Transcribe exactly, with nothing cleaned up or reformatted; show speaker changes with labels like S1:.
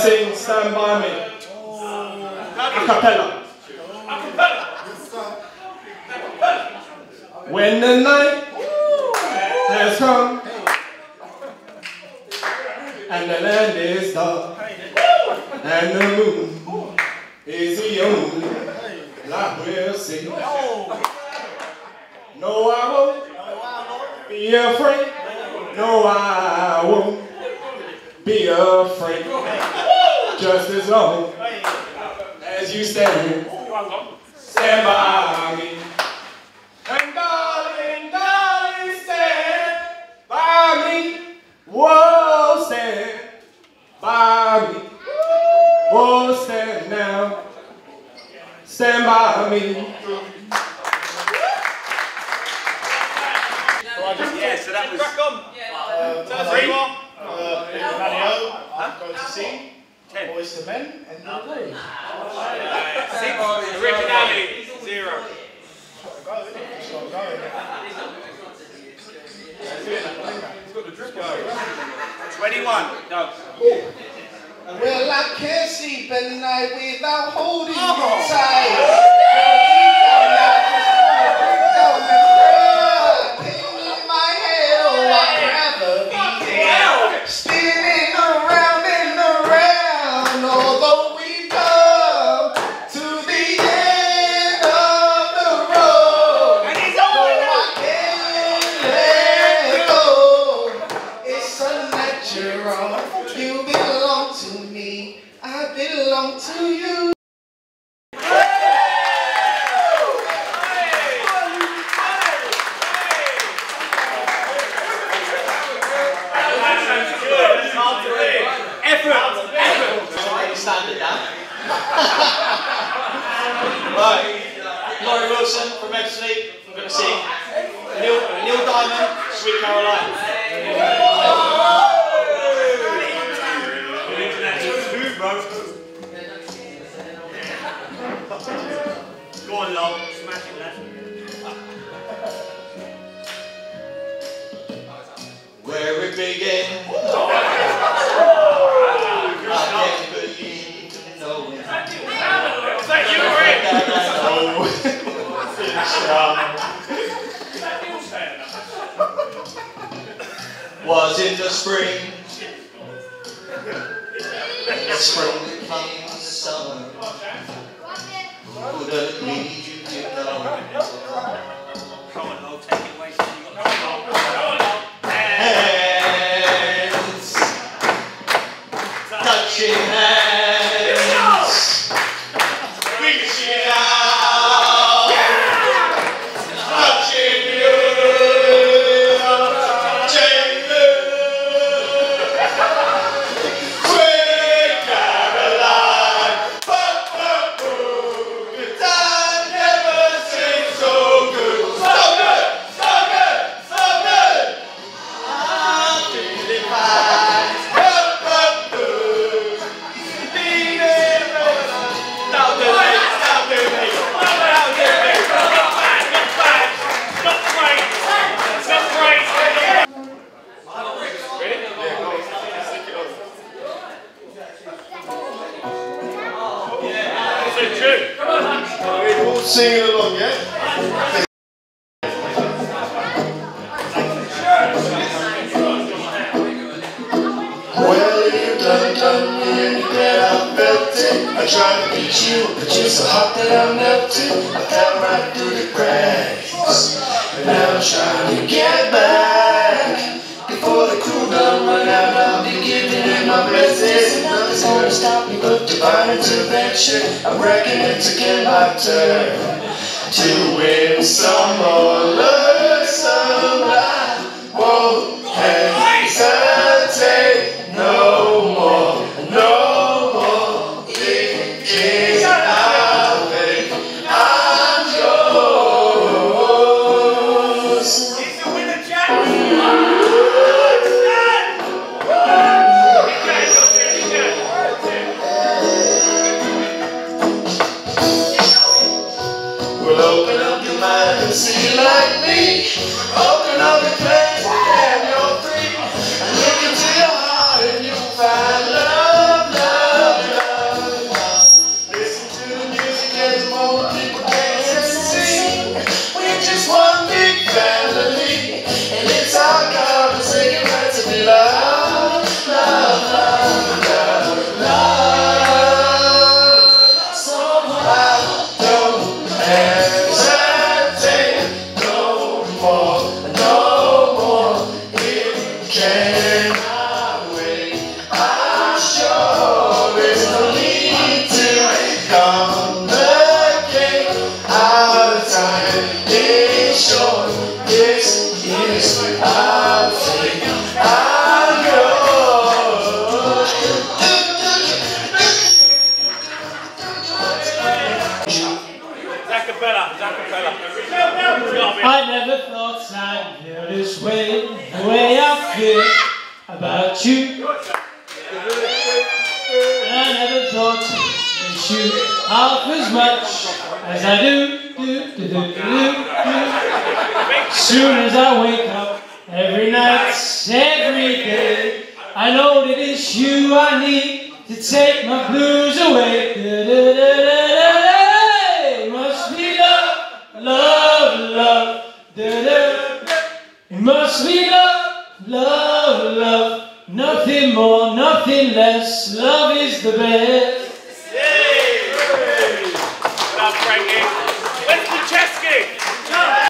S1: sing Stand By Me. A cappella. When the night has come and the land is dark and the moon is the only light we'll see. No, I won't be afraid. No, I won't be afraid. Just as long as you stand, stand by me. And darling, darling, stand by me. Whoa, stand by me. Whoa, stand now. Stand by me.
S2: Yeah, so that was... Crack on! Uh, three more. Uh, Manio, I'm going to sing. Ten. Boys to Men, and the Day.
S3: Six. Originality, zero.
S2: Just got to go, innit? Just got to go, innit?
S3: Twenty-one. Go.
S2: Well, I can't sleep at night without holding you
S3: Oh.
S2: tight. Spinning around and around, although we come to the end of the road.
S3: And he's
S2: No,
S3: on
S2: I can't let go. It's unnatural. You belong to me. I belong to you.
S4: Standard down. Right, Laurie Wilson from Ebbsfleet. I'm going to sing Neil, Neil Diamond, Sweet Caroline.
S3: Go on, Lol. Smash it, lad.
S4: Where it began. Was in the spring, the spring becomes the summer. Who doesn't need you to know?
S3: Come on, Lol, take it away.
S4: Hands, touching hands, reaching out, touching you. Singing along, yeah? Well, you done done me and you bet I felt it. I tried to beat you, but you're so hot that I melted. I fell right through the cracks, and now I'm trying to get back. Before the cool done run out, I'll be giving it my blessings. And nothing's gonna stop me but divine intervention. I'm reckoning it to get my turn to win some more, learn some. I won't hesitate no more, no more. It is our fate. I'm yours.
S3: He's the winner, Jack.
S4: Well, open up your mind and see like me. Open up your place and your in my way. I'm sure there's no need to complicate our time. It's short, this is our fate. I'm yours.
S3: Zacapella, Zacapella.
S5: I never thought I'd feel this way, the way I feel about you. And I never thought I'd miss you half as much as I do, do, do, do, do, do. Soon as I wake up, every night, every day, I know that it's you I need to take my blues away. Da, da, da, da, da, da. Must be love, love, love. Da, da. It must be love, love, love. Nothing more, nothing less. Love is the best.